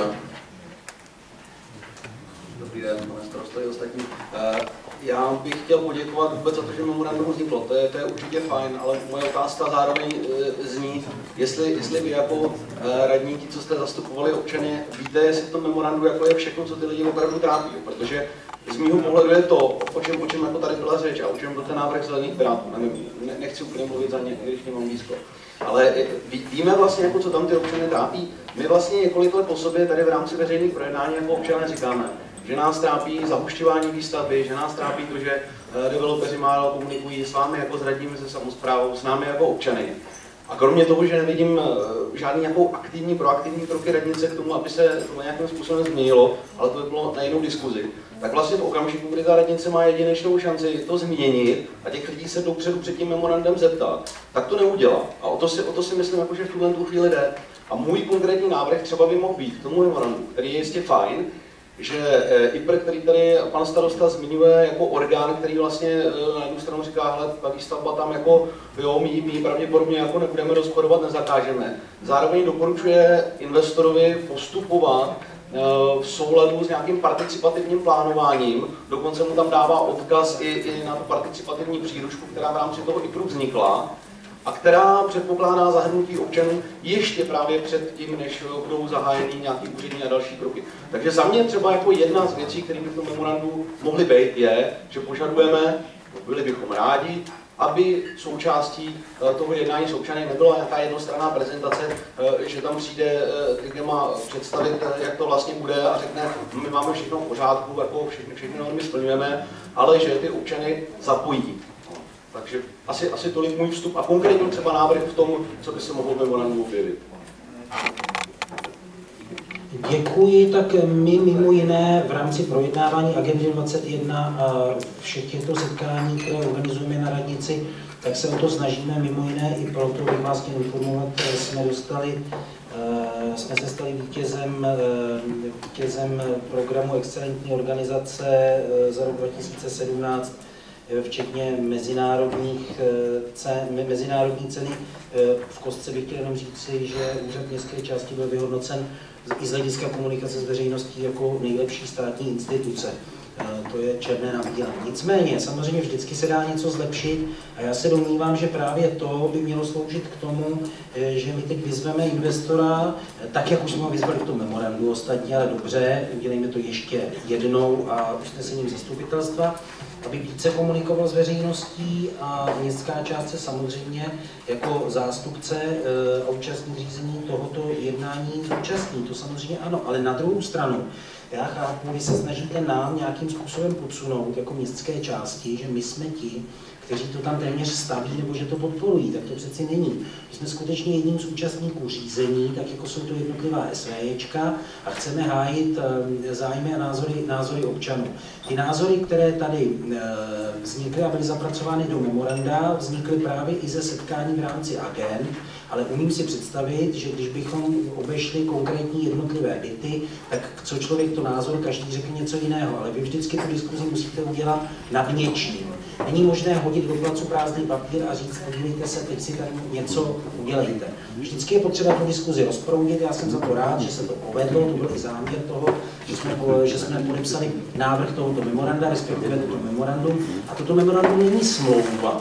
Dobrý den, pane starosto i ostatní. Já bych chtěl poděkovat vůbec za to, že memorandum vzniklo. To je určitě fajn, ale moje otázka zároveň zní, jestli vy jako radní, ti, co jste zastupovali občany, víte, jestli v tom memorandu jako je všechno, co ty lidi opravdu trápí. Protože z mýho pohledu je to, o čem jako tady byla řeč a o čem byl ten návrh Zelených pirátů. Nechci úplně mluvit za ně, když nemám blízko. Ale víme vlastně, jako, co tam ty občany trápí. My vlastně několik let po sobě tady v rámci veřejných projednání jako občané říkáme, že nás trápí zahušťování výstavby, že nás trápí to, že developeři málo komunikují s vámi jako s radními, se samosprávou, s námi jako občany. A kromě toho, že nevidím žádný nějakou aktivní, proaktivní kroky radnice k tomu, aby se to nějakým způsobem změnilo, ale to by bylo na jinou diskuzi, tak vlastně v okamžiku, kdy ta radnice má jedinečnou šanci to změnit a těch lidí se dopředu před tím memorandem zeptat, tak to neudělá. A o to si myslím, jako, že v tuhle chvíli jde. A můj konkrétní návrh třeba by mohl být k tomu memorandu, který je jistě fajn, že IPR, který tady pan starosta zmiňuje jako orgán, který vlastně na jednu stranu říká, hele, ta výstavba tam jako, jo, my pravděpodobně jako nebudeme rozporovat, nezakážeme. Zároveň doporučuje investorovi postupovat v souladu s nějakým participativním plánováním, dokonce mu tam dává odkaz i na tu participativní příručku, která v rámci toho IPRu vznikla, a která předpokládá zahrnutí občanů ještě právě před tím, než budou zahájeny nějaký úřední a další kroky. Takže za mě třeba jako jedna z věcí, které by v tom memorandu mohly být, je, že požadujeme, byli bychom rádi, aby součástí toho jednání s občany nebyla nějaká jednostranná prezentace, že tam přijde Trigema představit, jak to vlastně bude a řekne, my máme všechno v pořádku, jako všechny normy splňujeme, ale že ty občany zapojí. Takže asi tolik můj vstup a konkrétně třeba návrh v tom, co by se mohlo v memorandu objevit. Děkuji, tak my mimo jiné v rámci projednávání agendy 21 a všech těchto setkání, které organizujeme na radnici, tak se o to snažíme mimo jiné i proto, bych vás chtěl informovat, jsme se stali vítězem programu Excelentní organizace za rok 2017, včetně mezinárodní ceny. V kostce bych chtěl jenom říci, že úřad městské části byl vyhodnocen i z hlediska komunikace s veřejností jako nejlepší státní instituce. To je černé na bílém. Nicméně, samozřejmě vždycky se dá něco zlepšit a já se domnívám, že právě to by mělo sloužit k tomu, že my teď vyzveme investora, tak jak už jsme ho vyzvali v tom memorandu ostatně, ale dobře, udělejme to ještě jednou a usnesením zastupitelstva, aby více komunikoval s veřejností a městská část se samozřejmě jako zástupce a účastník řízení tohoto jednání zúčastní. To samozřejmě ano, ale na druhou stranu, já chápu, vy se snažíte nám nějakým způsobem podsunout jako městské části, že my jsme ti, kteří to tam téměř staví nebo že to podporují, tak to přeci není. My jsme skutečně jedním z účastníků řízení, tak jako jsou to jednotlivá SVJčka a chceme hájit zájmy a názory občanů. Ty názory, které tady vznikly a byly zapracovány do memoranda, vznikly právě i ze setkání v rámci agend, ale umím si představit, že když bychom obešli konkrétní jednotlivé byty, tak co člověk to názor, každý řekne něco jiného, ale vy vždycky tu diskuzi musíte udělat nad něčím. Není možné hodit do placu prázdný papír a říct, podívejte se, teď si tady něco udělejte. Vždycky je potřeba tu diskuzi rozproudit, já jsem za to rád, že se to povedlo, to byl i záměr toho, že jsme podepsali návrh tohoto memoranda, respektive toto memorandum. A toto memorandum není smlouva,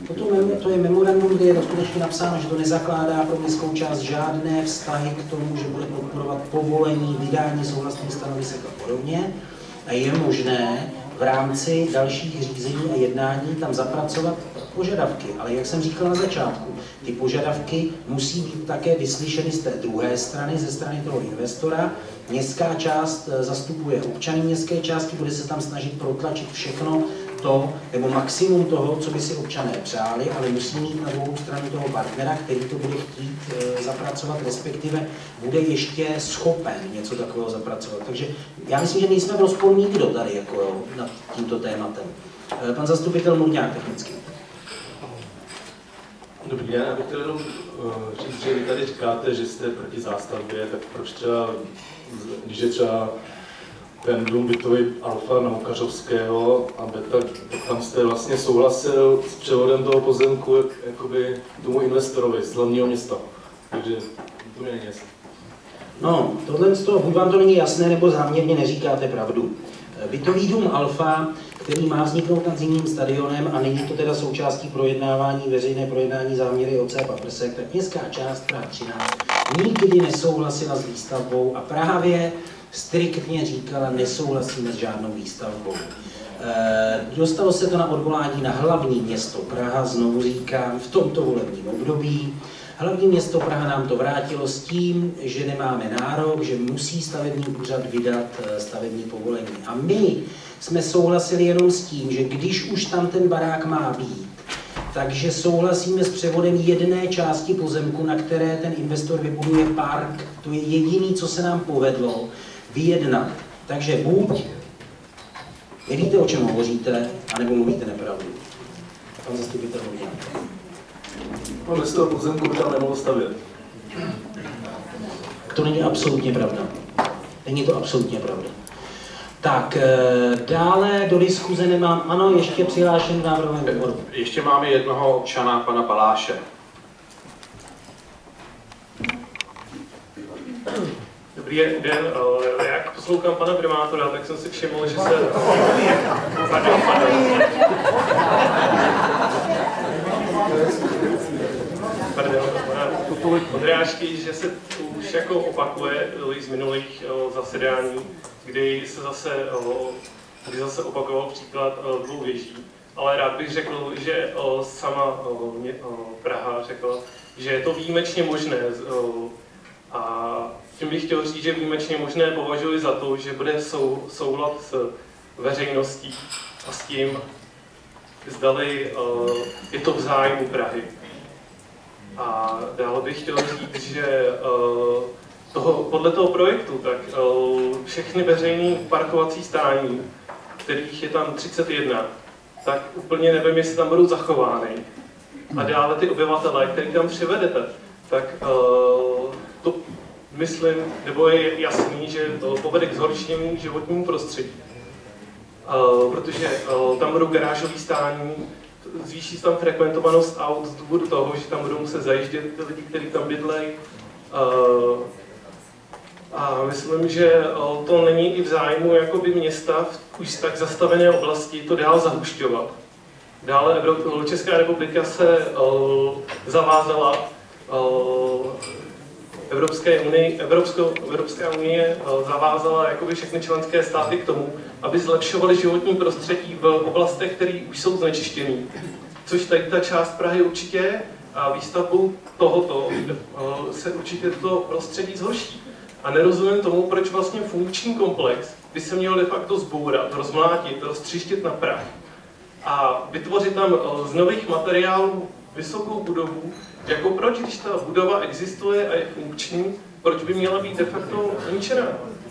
To je memorandum, kde je skutečně napsáno, že to nezakládá pro městskou část žádné vztahy k tomu, že bude podporovat povolení, vydání souhlasných stanovisek a podobně. A je možné v rámci dalších řízení a jednání tam zapracovat požadavky. Ale jak jsem říkal na začátku, ty požadavky musí být také vyslyšeny z té druhé strany, ze strany toho investora. Městská část zastupuje občany městské části, bude se tam snažit protlačit všechno to, nebo maximum toho, co by si občané přáli, ale musí mít na druhou stranu toho partnera, který to bude chtít zapracovat, respektive bude ještě schopen něco takového zapracovat. Takže já myslím, že nejsme v rozporu nikdo tady jako nad tímto tématem. Pan zastupitel Murňák technicky. Dobrý den, já bych chtěl jenom říct, že vy tady říkáte, že jste proti zástavbě, tak proč třeba, když je třeba pendlum bytový Alfa Naukařovského a Beta, tak tam jste vlastně souhlasil s převodem toho pozemku jakoby tomu investorovi z hlavního města. Takže to mi není jasné. No, tohle z toho, buď vám to není jasné, nebo záměrně neříkáte pravdu. Bytový dům Alfa, který má vzniknout nad zimním stadionem a není to teda součástí projednávání, veřejné projednání záměry OC Paprsek, tak městská část Praha 13 nikdy nesouhlasila s výstavbou a právě striktně říkala, nesouhlasíme s žádnou výstavbou. Dostalo se to na odvolání na hlavní město Praha, znovu říkám, v tomto volebním období. Hlavní město Praha nám to vrátilo s tím, že nemáme nárok, že musí stavební úřad vydat stavební povolení. A my jsme souhlasili jenom s tím, že když už tam ten barák má být, takže souhlasíme s převodem jedné části pozemku, na které ten investor vybuduje park. To je jediné, co se nám povedlo vyjednat. Takže buď nevíte, o čem hovoříte, anebo mluvíte nepravdu. Pan zastupitel Murňák. No, bez toho pozemku by tam nemohl stavět. To není absolutně pravda. Není to absolutně pravda. Tak, dále do diskuze nemám, ano, ještě přihlášen k návrhovému výboru. Ještě máme jednoho občana, pana Baláše. Dobrý den, jak poslouchám pana primátora, tak jsem si všiml, že se... Odrážky, že se už jako opakuje z minulých zasedání, kdy zase opakoval příklad dvou věží. Ale rád bych řekl, že sama Praha řekla, že je to výjimečně možné. A tím bych chtěl říct, že výjimečně možné považuji za to, že bude soulad s veřejností a s tím, zdali je to v zájmu Prahy. A dále bych chtěl říct, že podle toho projektu, tak všechny veřejné parkovací stání, kterých je tam 31, tak úplně nevím, jestli tam budou zachovány. A dále ty obyvatele, který tam přivedete, tak to myslím, nebo je jasný, že to povede k zhoršení životnímu prostředí. Protože tam budou garážové stání, zvýší se tam frekventovanost aut z důvodu toho, že tam budou muset zajíždět lidi, kteří tam bydlejí. A myslím, že to není i v zájmu jakoby města v už tak zastavené oblasti to dál zahušťovat. Dále Česká republika se zavázala Evropská unie zavázala jakoby všechny členské státy k tomu, aby zlepšovaly životní prostředí v oblastech, které už jsou znečištěné. Což tady ta část Prahy určitě a výstavbou tohoto se určitě to prostředí zhorší. A nerozumím tomu, proč vlastně funkční komplex by se měl de facto zbourat, rozmlátit, roztříštit na prach a vytvořit tam z nových materiálů vysokou budovu. Jako proč, když ta budova existuje a je funkční, proč by měla být de facto ničená?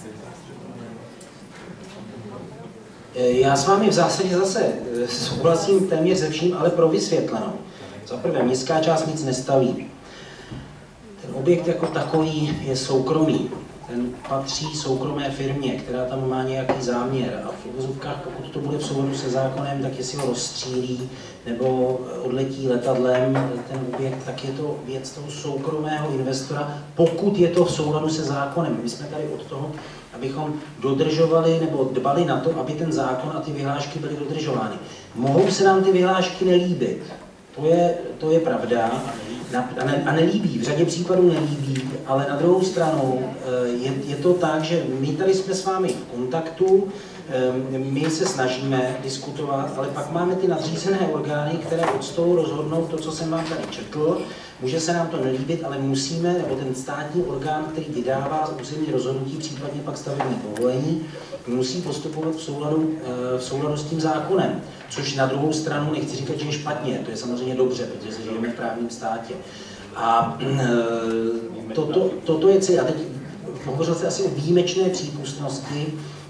Já s vámi v zásadě zase souhlasím téměř se vším, ale pro vysvětlenou. Za prvé, městská část nic nestaví. Ten objekt jako takový je soukromý. Ten patří soukromé firmě, která tam má nějaký záměr a v uvozovkách, pokud to bude v souladu se zákonem, tak jestli ho rozstřílí nebo odletí letadlem ten objekt, tak je to věc toho soukromého investora, pokud je to v souladu se zákonem. My jsme tady od toho, abychom dodržovali nebo dbali na to, aby ten zákon a ty vyhlášky byly dodržovány. Mohou se nám ty vyhlášky nelíbit, To je pravda a nelíbí, v řadě případů nelíbí, ale na druhou stranu je to tak, že my tady jsme s vámi v kontaktu, my se snažíme diskutovat, ale pak máme ty nadřízené orgány, které od stolu rozhodnou to, co jsem vám tady četl. Může se nám to nelíbit, ale musíme, nebo ten státní orgán, který vydává územní rozhodnutí, případně pak stavební povolení, musí postupovat v souladu s tím zákonem. Což na druhou stranu nechci říkat, že je špatně, to je samozřejmě dobře, protože se žijeme v právním státě. A toto je celé. A teď hovořil se asi o výjimečné přípustnosti.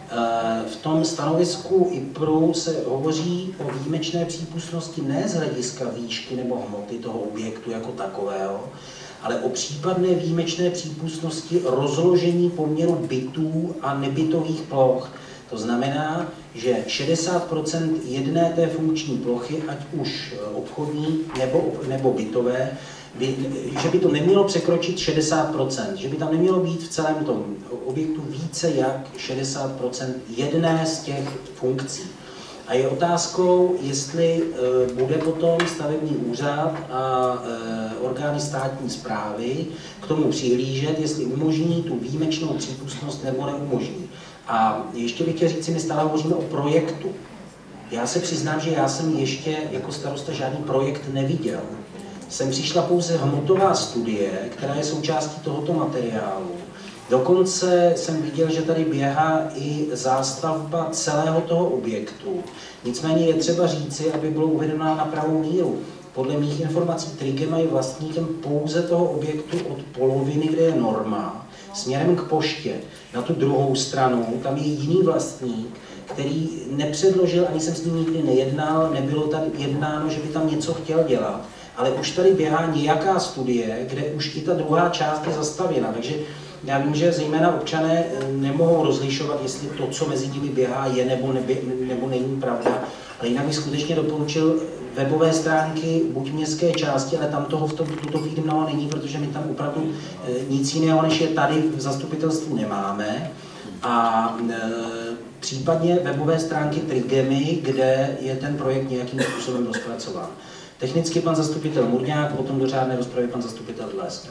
V tom stanovisku IPRu se hovoří o výjimečné přípustnosti ne z hlediska výšky nebo hmoty toho objektu jako takového, ale o případné výjimečné přípustnosti rozložení poměru bytů a nebytových ploch. To znamená, že 60% jedné té funkční plochy, ať už obchodní nebo bytové, že by to nemělo překročit 60%, že by tam nemělo být v celém tom objektu více jak 60% jedné z těch funkcí. A je otázkou, jestli bude potom stavební úřad a orgány státní správy k tomu přihlížet, jestli umožní tu výjimečnou přípustnost nebo neumožní. A ještě bych chtěl říct, my stále hovoříme o projektu. Já se přiznám, že já jsem ještě jako starosta žádný projekt neviděl. Sem přišla pouze hmotová studie, která je součástí tohoto materiálu. Dokonce jsem viděl, že tady běhá i zástavba celého toho objektu. Nicméně je třeba říci, aby bylo uvedeno na pravou míru. Podle mých informací Trigema je vlastníkem pouze toho objektu od poloviny, kde je norma, směrem k poště. Na tu druhou stranu tam je jiný vlastník, který nepředložil, ani jsem s ním nikdy nejednal, nebylo tady jednáno, že by tam něco chtěl dělat, ale už tady běhá nějaká studie, kde už i ta druhá část je zastavěna. Takže já vím, že zejména občané nemohou rozlišovat, jestli to, co mezi nimi běhá, je nebo není pravda. Ale jinak bych skutečně doporučil webové stránky buď městské části, ale tam toho v tuto chvíli mnoho není, protože my tam opravdu nic jiného, než je tady v zastupitelstvu nemáme. A případně webové stránky Trigemy, kde je ten projekt nějakým způsobem rozpracován. Technicky pan zastupitel Murňák, potom do řádné rozpravy pan zastupitel Dlesk.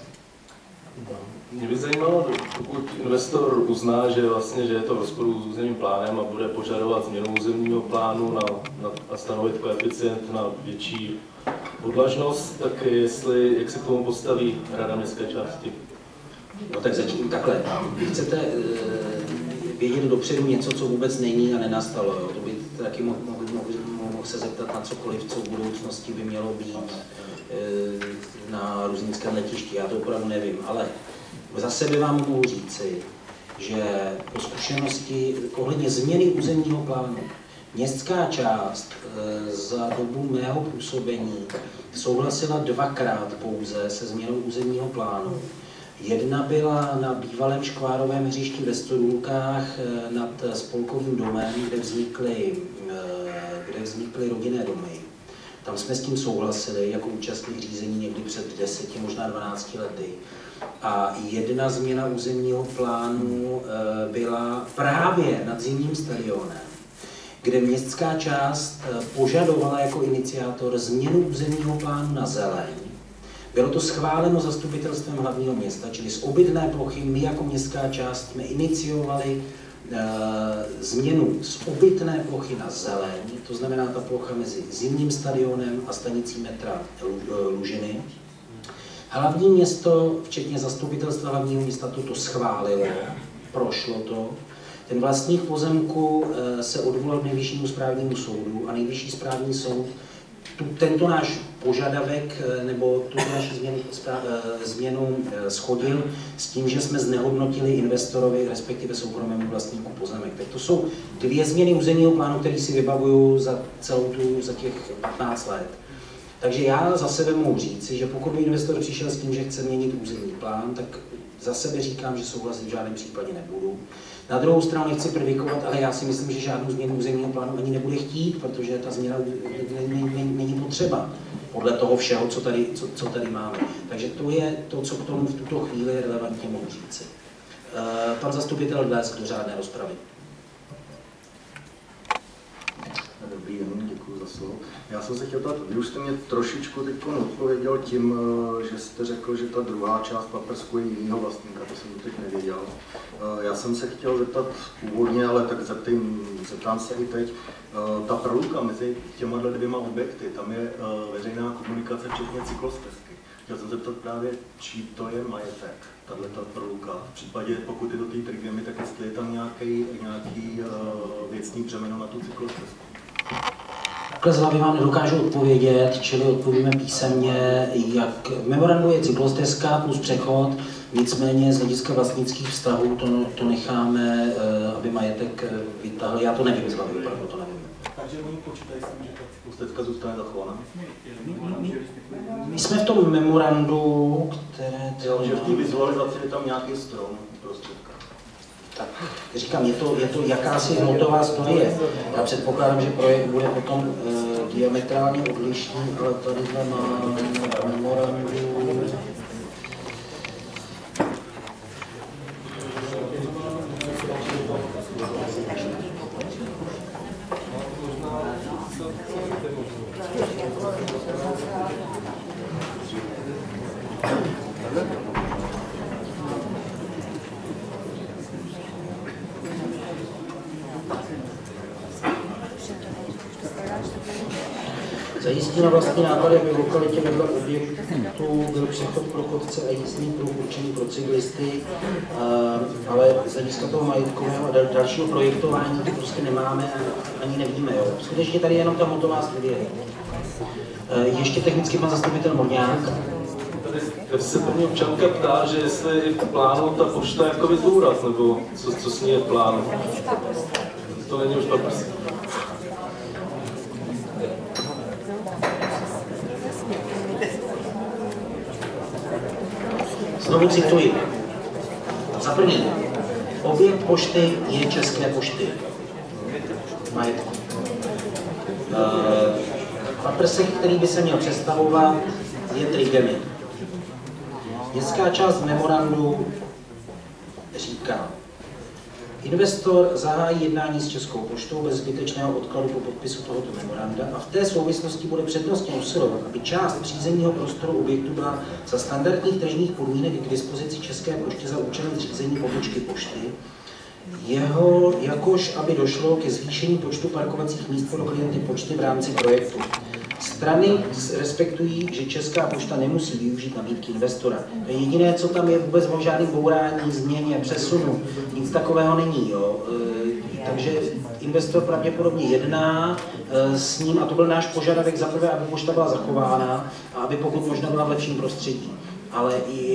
Mě by zajímalo, pokud investor uzná, že je to v rozporu s územním plánem a bude požadovat změnu územního plánu a stanovit koeficient na větší podlažnost, tak jak se k tomu postaví Rada městské části? No tak začím takhle. Vy chcete vědět dopředu něco, co vůbec není a nenastalo. Jo? To by taky mohl se zeptat na cokoliv, co v budoucnosti by mělo být na Ruzyňském letišti. Já to opravdu nevím, ale za sebe vám mohu říci, že po zkušenosti ohledně změny územního plánu městská část za dobu mého působení souhlasila dvakrát pouze se změnou územního plánu. Jedna byla na bývalém škvárovém hřišti ve Stodůlkách nad spolkovým domem, kde vznikly rodinné domy. Tam jsme s tím souhlasili jako účastník řízení někdy před 10, možná 12 lety. A jedna změna územního plánu byla právě nad zimním stadionem, kde městská část požadovala jako iniciátor změnu územního plánu na zeleň. Bylo to schváleno zastupitelstvem hlavního města, čili z obytné plochy my jako městská část jsme iniciovali změnu z obytné plochy na zeleň, to znamená ta plocha mezi zimním stadionem a stanicí metra Lužiny. Hlavní město, včetně zastupitelstva hlavního města, toto schválilo, prošlo to. Ten vlastník pozemku se odvolal k Nejvyššímu správnímu soudu a Nejvyšší správní soud tento náš požadavek nebo tu naši změnu shodil s tím, že jsme znehodnotili investorovi, respektive soukromému vlastníku pozemek. Tak to jsou dvě změny územního plánu, které si vybavuju za těch 15 let. Takže já za sebe mohu říci, že pokud by investor přišel s tím, že chce měnit územní plán, tak za sebe říkám, že souhlasit v žádném případě nebudu. Na druhou stranu nechci predikovat, ale já si myslím, že žádnou změnu územního plánu ani nebude chtít, protože ta změna není potřeba podle toho všeho, co tady máme. Takže to je to, co k tomu v tuto chvíli relevantně mohu říci. Pan zastupitel Dlesk do řádné rozpravy. Dobrý den, děkuji za slovo. Já jsem se chtěl ptát, vy už jste mě trošičku teď odpověděl tím, že jste řekl, že ta druhá část paprsku je jinýho vlastníka, to jsem teď nevěděl. Já jsem se chtěl zeptat původně, ale tak zeptám se i teď. Ta proluka mezi těma dvěma objekty, tam je veřejná komunikace včetně cyklostezky. Chtěl jsem zeptat právě, čí to je majetek, tato proluka. V případě, pokud je do té trigemy, tak jestli je tam nějaký věcný břemeno na tu cyklostezku. Takhle z hlavy vám nedokážu odpovědět, čili odpovíme písemně, jak v memorandu je cyklostezka plus přechod, nicméně z hlediska vlastnických vztahů to necháme, aby majetek vytáhl. Já to nevím z hlavy, opravdu to nevím. Takže oni počítají s tím, že ta cyklostezka zůstane zachována? My jsme v tom memorandu, které... Jo, že v té vizualizaci je tam nějaký strom prostředka. Tak, říkám, je to jakási hmotová studie. Já předpokládám, že projekt bude potom diametrálně odlišný, ale tady má memorandu. Zajistí na vlastní náklady, aby v lokalitě vedle objektů byl přechod pro chodce a jízdní pruh určený pro cyklisty, ale z hlediska toho majetkového a dalšího projektování to prostě nemáme a ani nevíme. Jo. Skutečně tady je jenom ta hotová studie. Ještě technicky pan zastupitel Morňák. Tady se první občanka ptá, že jestli je v plánu ta pošta jako důraz, nebo co s ní je v plánu. To není už paprsek. Znovu cituji. Za prvé, objekt pošty je České pošty. Majetku. Paprsek, který by se měl představovat, je trigemy. Městská část memorandu říká, investor zahájí jednání s Českou poštou bez zbytečného odkladu po podpisu tohoto memoranda a v té souvislosti bude přednostně usilovat, aby část přízemního prostoru objektu byla za standardních tržních podmínek k dispozici České poště za účelem zřízení pobočky pošty, jakož aby došlo ke zvýšení počtu parkovacích míst pro klienty pošty v rámci projektu. Strany respektují, že Česká pošta nemusí využít nabídky investora. To je jediné, co tam je, vůbec o žádném bourání, změně, přesunu. Nic takového není. Jo. Takže investor pravděpodobně jedná s ním a to byl náš požadavek za prvé, aby pošta byla zachována a aby pokud možno byla v lepším prostředí. Ale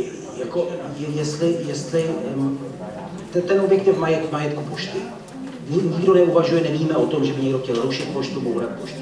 jestli ten objekt je v majetku pošty. Nikdo neuvažuje, nevíme o tom, že by někdo chtěl rušit poštu, bourat poštu.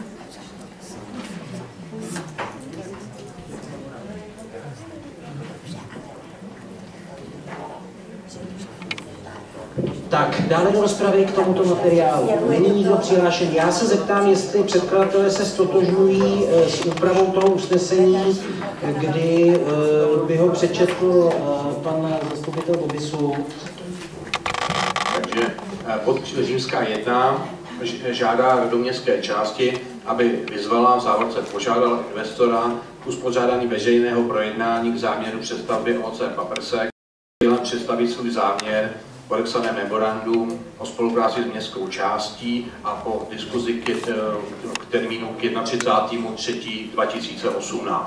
Tak, dále do rozpravy k tomuto materiálu. Není nikdo přihlášen. Já se zeptám, jestli předkladatelé se stotožňují s úpravou toho usnesení, kdy by ho přečetl pan zastupitel Bobisu. Takže pod římská 1 žádá do městské části, aby vyzvala, v závorce požádala investora k uspořádání veřejného projednání k záměru přestavby OC Paprsek, představit svůj záměr, podepsané memorandum o spolupráci s městskou částí a po diskuzi k termínu k 31.3.2018.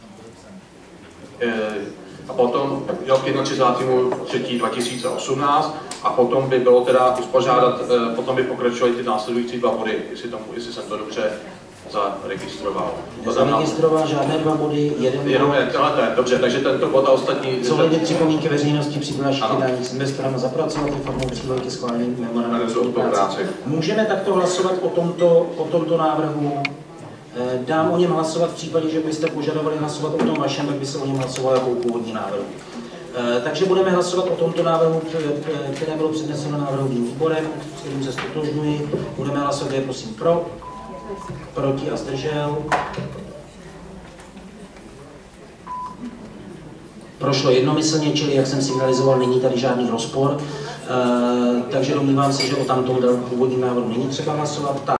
A potom k 31.3.2018 a potom by bylo teda uspořádat, potom by pokračovaly ty následující dva body, jestli jsem to dobře zaregistroval. Zaregistroval žádné dva body, jeden bod. Dobře, takže tento bod a ostatní... Zohlednit připomínky veřejnosti při dalších jednáních s investorem a zapracovat formou přílohy ke schválení memoranda o spolupráci. Můžeme takto hlasovat o tomto návrhu. Dám o něm hlasovat v případě, že byste požadovali hlasovat o tom vašem, tak by se o něm hlasovalo jako původní návrhu. Takže budeme hlasovat o tomto návrhu, které bylo předneseno návrhovým výborem, s kterým se ztotožňuji. Budeme hlasovat, kdo je prosím pro, proti a zdržel. Prošlo jednomyslně, čili jak jsem signalizoval, není tady žádný rozpor. Takže domnívám se, že o tamtom původním návrhu není třeba hlasovat.